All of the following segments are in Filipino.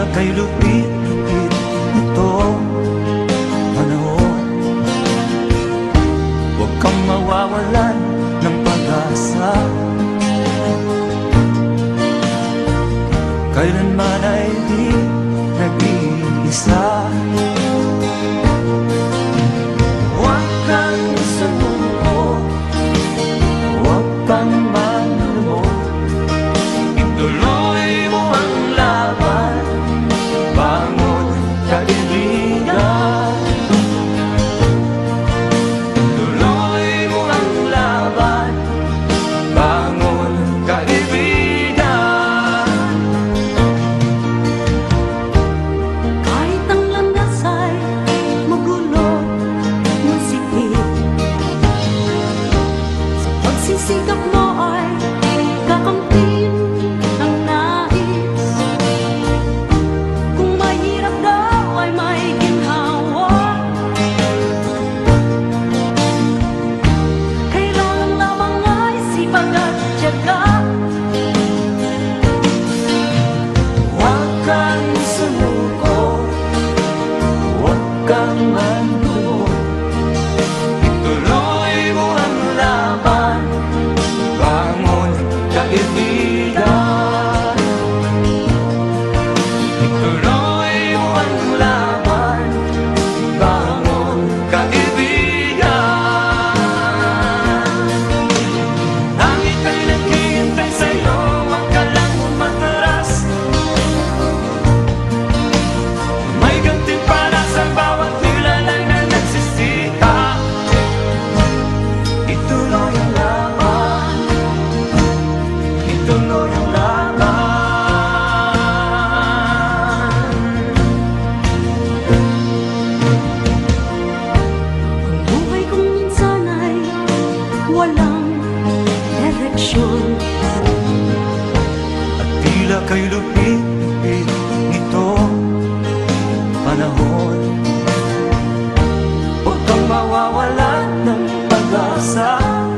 kay lupit-lupit itong panahon. Huwag kang mawawalan ng pag-asa, kailanman ay di nag-iisa. Huwag kang sumuko, huwag kang manlumod, ituloy mo ang laban, bangon kaibigan. Ituloy mo ang laban, bangon kaibigan. Kahit ang landas ay magulo, masikip, sa pagsisikap mo ay kakamtin ang nais. Kung mahirap daw ay may ginhawa, kailangan lamang ay sipag at tiyaga. Huwag kang sumuko, huwag kang manlumod, ituloy mo ang laban, bangon kaibigan. Ituloy mo ang laban, bangon kaibigan. Langit ay naghihintay sa'yo, huwag ka lang umatras. May gantimpala sa bawat nilalang na nagsisika. Ituloy ang laban, ituloy ang laban. Ang buhay kong minsan ay walang direksyon, At tila kay lupit-lupit nitong panahon. Huwag kang mawawalan ng pag-asa,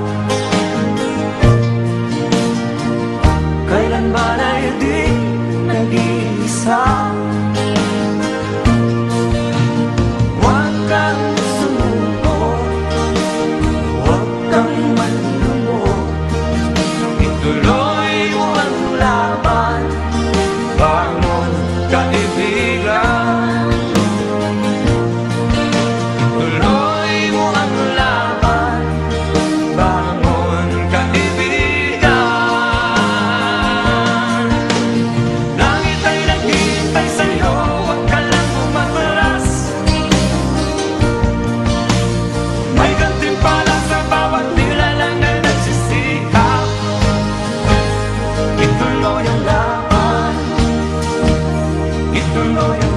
kailanman ay di nag-iisa. Huwag kang sumuko, huwag kang manlumod, ituloy mo ang laban, bangon kaibigan. Ituloy mo ang laban, bangon kaibigan. Langit ay naghihintay sa'yo, huwag ka lang umatras. May gantimpala sa bawat nilalang na nagsisikap. Ituloy ang laban, ituloy ang